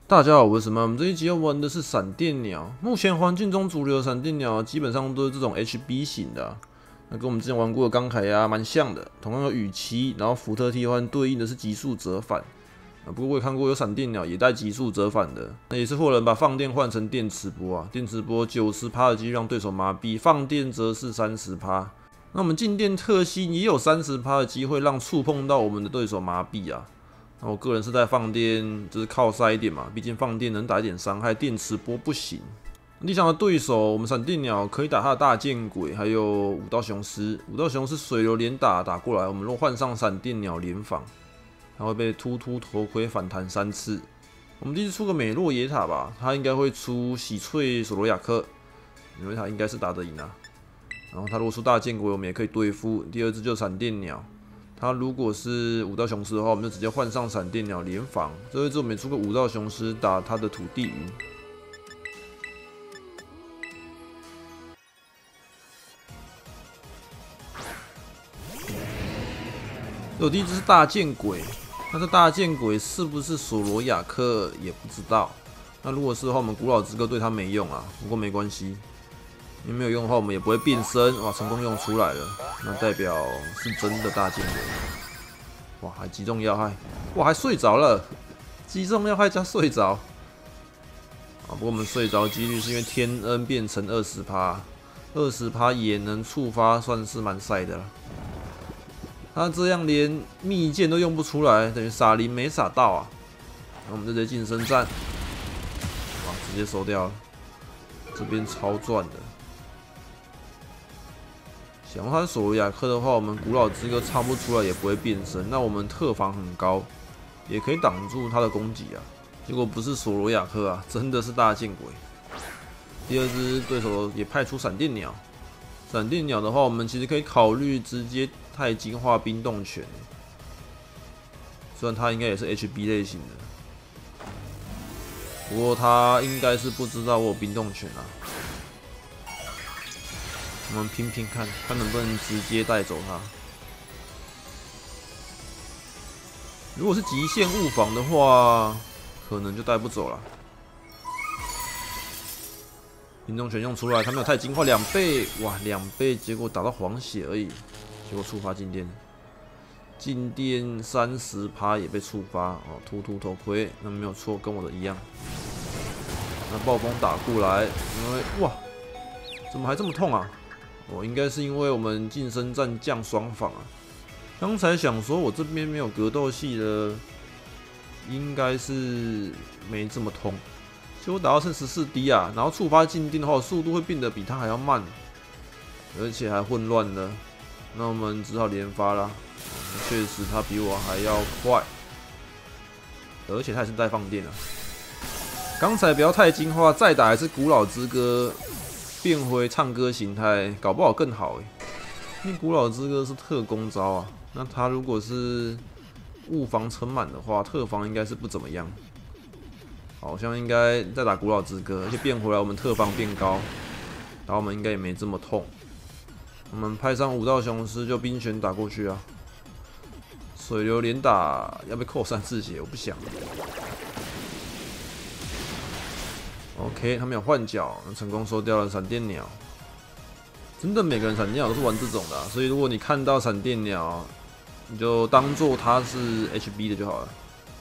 大家好，我是什么？我们这一集要玩的是闪电鸟。目前环境中主流的闪电鸟基本上都是这种 HB 型的、那跟我们之前玩过的钢铠鸭蛮像的。同样有羽鳍，然后福特替换对应的是极速折返。不过我也看过有闪电鸟也带极速折返的，那也是货人把放电换成电磁波啊，电磁波90%的几率让对手麻痹，放电则是30%。那我们静电特性也有30%的机会让触碰到我们的对手麻痹啊。那我个人是在放电，就是靠塞一点嘛，毕竟放电能打一点伤害，电磁波不行。理想的对手，我们闪电鸟可以打他的大剑鬼，还有武道雄狮。武道雄狮水流连打过来，我们若换上闪电鸟连防，它会被突头盔反弹3次。我们第一次出个美洛野塔吧，他应该会出喜翠索罗亚克，因为他应该是打得赢啊。然后他如果出大剑鬼，我们也可以对付。第二只就是闪电鸟。他如果是武道雄狮的话，我们就直接换上闪电鸟联防。这一次我们也出个武道雄狮打他的土地云。我第一只是大剑鬼，那这大剑鬼是不是索罗亚克也不知道。那如果是的话，我们古老之歌对他没用啊，不过没关系，因为没有用的话，我们也不会变身。哇，成功用出来了，那代表是真的大剑鬼。哇，还击中要害，哇，还睡着了，击中要害加睡着。啊，不过我们睡着几率是因为天恩变成20%，20%也能触发，算是蛮晒的了。他这样连密剑都用不出来，等于傻灵没傻到啊。那我们就直接近身战，哇，直接收掉了，这边超赚的。想要他是索罗亚克的话，我们古老之歌唱不出来也不会变身。那我们特防很高，也可以挡住他的攻击啊。结果不是索罗亚克啊，真的是大剑鬼。第二只对手也派出闪电鸟，闪电鸟的话，我们其实可以考虑直接钛金化冰冻拳，虽然他应该也是 HB 类型的，不过他应该是不知道我有冰冻拳啊。我们拼拼看，看能不能直接带走他。如果是极限误防的话，可能就带不走了。冰冻拳用出来，他没有太金化2倍，哇，2倍，结果打到黄血而已，结果触发静电，静电30%也被触发哦，突头盔，那没有错，跟我的一样。那暴风打过来，因为哇，怎么还这么痛啊？哦，应该是因为我们近身战降双防啊。刚才想说我这边没有格斗系的，应该是没这么痛。结果打到剩14滴啊，然后触发静电的话，速度会变得比他还要慢，而且还混乱的。那我们只好连发啦。确实他比我还要快，而且他也是带放电啊。刚才不要太精化，再打一次古老之歌。变回唱歌形态，搞不好更好因为古老之歌是特攻招啊，那他如果是物防撑满的话，特防应该是不怎么样。好像应该再打古老之歌，而且变回来我们特防变高，打我们应该也没这么痛。我们派上武道雄狮就冰拳打过去啊，水流连打要被扣3次血，我不想。OK， 他没有换角，成功收掉了闪电鸟。真的每个人闪电鸟都是玩这种的所以如果你看到闪电鸟，你就当做它是 HB 的就好了。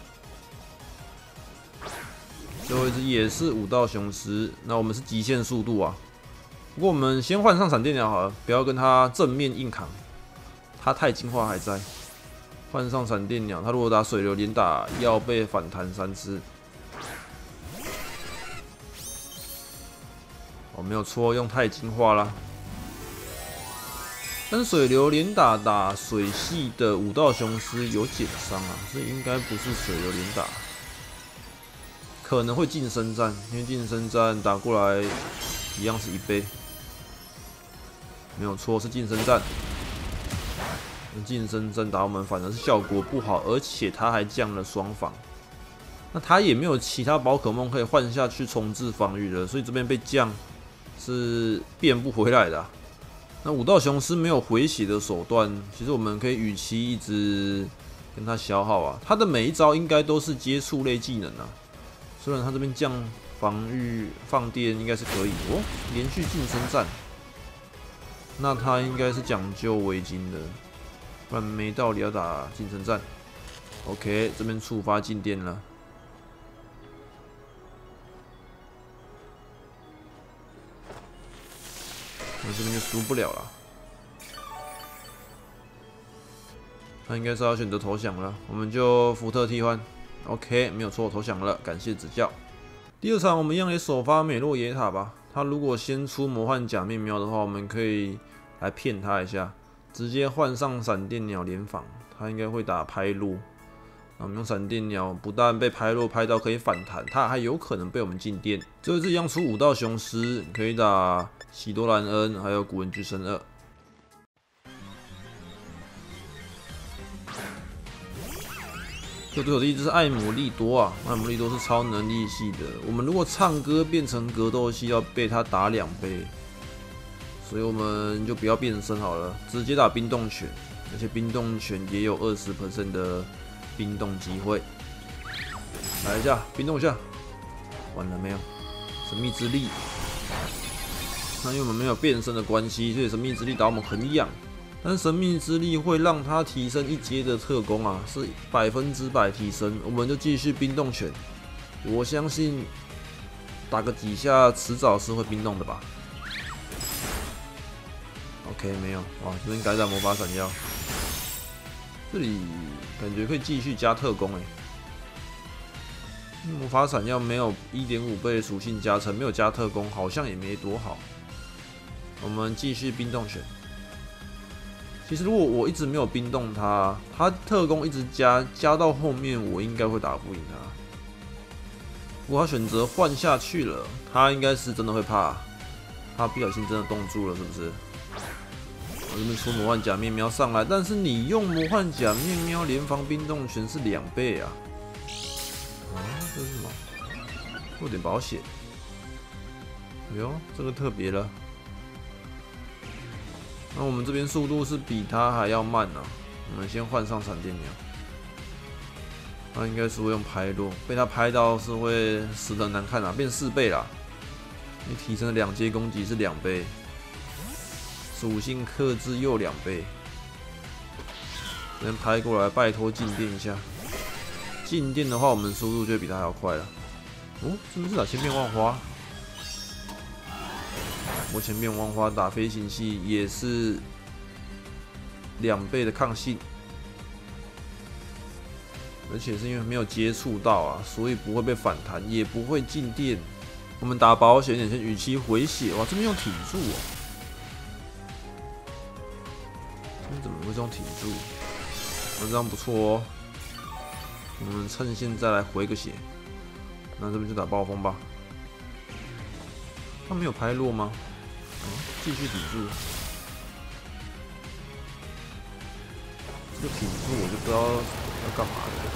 最后一只也是武道雄狮，那我们是极限速度啊。不过我们先换上闪电鸟好了，不要跟他正面硬扛，他太金化还在。换上闪电鸟，他如果打水流连打，要被反弹3次。哦，没有错，用钛金化啦。但是水流连打水系的武道雄狮有减伤啊，所以应该不是水流连打，可能会近身战，因为近身战打过来一样是1倍，没有错，是近身战。近身战打我们反而是效果不好，而且他还降了双防。那他也没有其他宝可梦可以换下去重置防御了，所以这边被降。是变不回来的那武道雄狮没有回血的手段，其实我们可以与其一直跟他消耗啊。他的每一招应该都是接触类技能啊， 虽然他这边降防御放电应该是可以哦，连续近身战，那他应该是讲究围巾的，不然没道理要打近身战。OK， 这边触发静电了。那这边就输不了了。他应该是要选择投降了，我们就福特替换。OK， 没有错，投降了，感谢指教。第二场我们一样也首发美洛野塔吧。他如果先出魔幻假面喵的话，我们可以来骗他一下，直接换上闪电鸟联防，他应该会打拍落。那我们用闪电鸟，不但被拍落拍到可以反弹，他还有可能被我们静电。最后一次一样出武道雄狮，可以打喜多兰恩，还有古文巨神2。对手的一只是艾姆利多啊，艾姆利多是超能力系的。我们如果唱歌变成格斗系，要被他打2倍，所以我们就不要变身好了，直接打冰冻拳，而且冰冻拳也有20% 的冰冻机会。来一下，冰冻一下，完了没有？神秘之力。那因为我们没有变身的关系，所以神秘之力打我们很痒。但是神秘之力会让它提升1阶的特攻啊，是100%提升。我们就继续冰冻拳，我相信打个几下，迟早是会冰冻的吧。OK， 没有，哇，这边改打魔法闪耀，这里感觉可以继续加特攻魔法闪耀没有1.5倍属性加成，没有加特攻，好像也没多好。我们继续冰冻拳。其实如果我一直没有冰冻他，他特攻一直加到后面，我应该会打不赢他。不过他选择换下去了，他应该是真的会怕，他不小心真的冻住了，是不是？我这边出魔幻假面喵上来，但是你用魔幻假面喵联防冰冻拳是2倍啊！这是什么？做点保险。哎呦，这个特别了。那我们这边速度是比他还要慢啊！我们先换上闪电鸟，他应该是会用拍落，被他拍到是会死得难看啊，变4倍啦！你提升的2阶攻击是2倍，属性克制又2倍。这边拍过来，拜托静电一下。静电的话，我们速度就会比他还要快了。哦，这边是打千变万花。我前面万花打飞行系也是2倍的抗性，而且是因为没有接触到啊，所以不会被反弹，也不会静电。我们打保险点，先与其回血，哇，这边用挺住哦，这边怎么会这样挺住？那这样不错哦。我们趁现在来回个血，那这边就打暴风吧。他没有拍落吗？继续抵住，这个挺住我就不知道要干嘛了。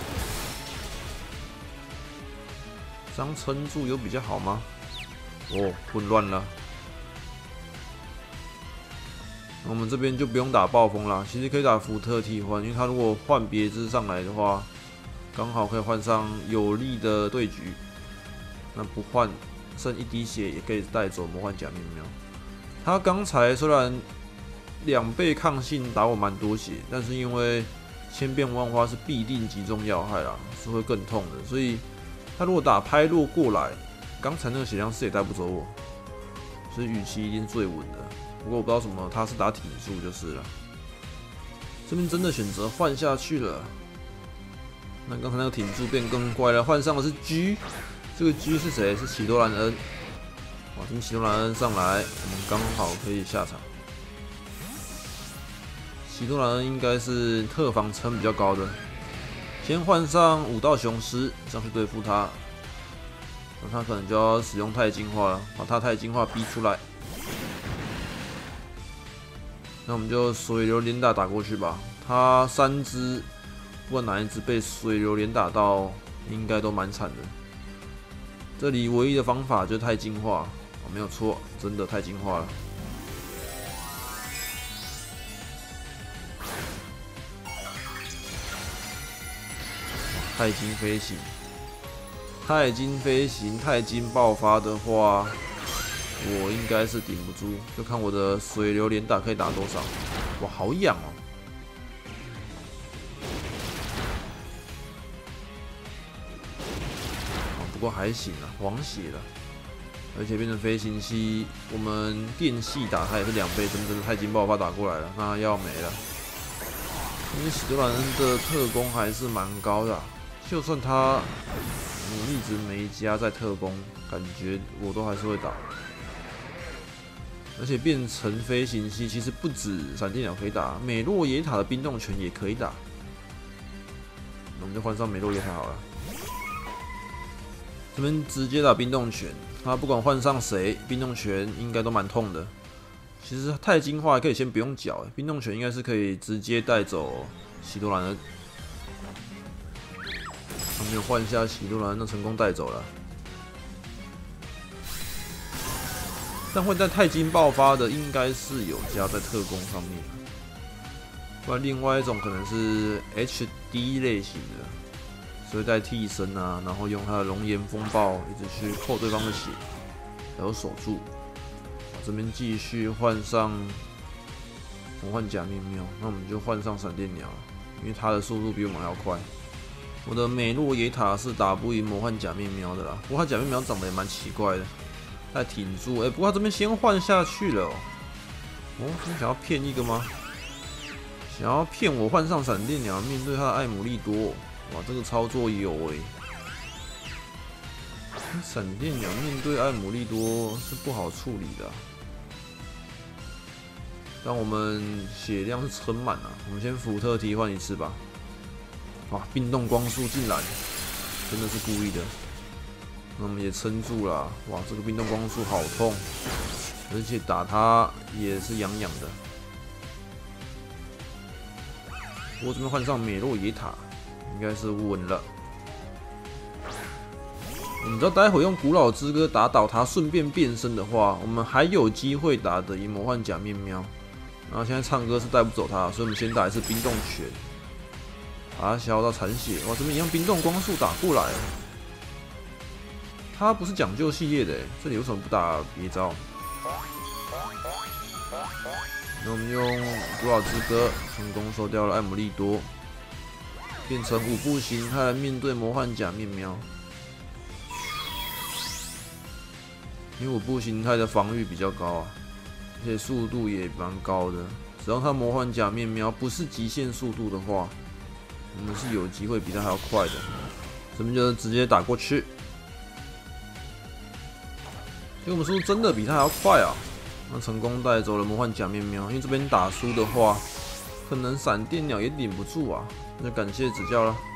这样撑住有比较好吗？哦，混乱了。我们这边就不用打暴风啦，其实可以打福特替换，因为他如果换别枝上来的话，刚好可以换上有利的对局。那不换，剩1滴血也可以带走魔幻假面喵。他刚才虽然2倍抗性打我蛮多血，但是因为千变万花是必定击中要害啦，是会更痛的。所以他如果打拍落过来，刚才那个血量是也带不走我，所以羽期一定最稳的。不过我不知道什么，他是打挺住就是了。这边真的选择换下去了，那刚才那个挺住变更怪了，换上的是 G， 这个 G 是谁？是喜多兰恩。哇，这边喜多兰恩上来，我们刚好可以下场。喜多兰恩应该是特防撑比较高的，先换上武道雄狮上去对付他，那他可能就要使用太精化了，把他太精化逼出来。那我们就水流连打过去吧。他3只，不管哪一只被水流连打到，应该都蛮惨的。这里唯一的方法就是太精化。没有错，真的太进化了。太金飞行， 钛金飞行、钛金爆发的话，我应该是顶不住，就看我的水流连打可以打多少。哇，好痒哦！不过还行啊，黄血了，而且变成飞行系，我们电系打它也是2倍，真的钛金爆发打过来了，那要没了。因为喜多兰的特攻还是蛮高的、就算他努力值没加在特攻，感觉我都还是会打。而且变成飞行系，其实不止闪电鸟可以打，美洛野塔的冰冻拳也可以打。那我们就换上美洛野塔好了。这边直接打冰冻拳，他不管换上谁，冰冻拳应该都蛮痛的。其实钛金话可以先不用缴，冰冻拳应该是可以直接带走喜多兰的。他没有换下喜多兰，那成功带走了。但会在钛金爆发的，应该是有加在特攻上面，不然另外一种可能是 HD 类型的。所以带替身啊，然后用他的熔岩风暴一直去扣对方的血，然后守住。这边继续换上魔幻假面喵，那我们就换上闪电鸟，因为它的速度比我们还要快。我的美洛野塔是打不赢魔幻假面喵的啦，不过它假面喵长得也蛮奇怪的，它挺住。不过它这边先换下去了哦。你想要骗一个吗？想要骗我换上闪电鸟，面对他的艾姆利多。哇，这个操作有闪电鸟面对艾姆利多是不好处理的但我们血量是撑满了，我们先福特替换一次吧。哇，冰冻光束进来，真的是故意的。那我们也撑住了。哇，这个冰冻光束好痛，而且打它也是痒痒的。我这边换上美洛野塔。应该是稳了。你知道，待会用古老之歌打倒他，顺便变身的话，我们还有机会打得赢魔幻假面喵。然后现在唱歌是带不走他，所以我们先打一次冰冻拳，把他消到残血。哇，这边一样冰冻光束打过来。他不是讲究系列的，这里为什么不打别招？那我们用古老之歌成功收掉了艾姆利多。变成5步形态来面对魔幻假面喵，因为5步形态的防御比较高啊，而且速度也蛮高的。只要它魔幻假面喵不是极限速度的话，我们是有机会比它还要快的。这边就直接打过去，结果我们是不是真的比它还要快啊？那成功带走了魔幻假面喵，因为这边打输的话，可能闪电鸟也顶不住啊。那感谢指教了。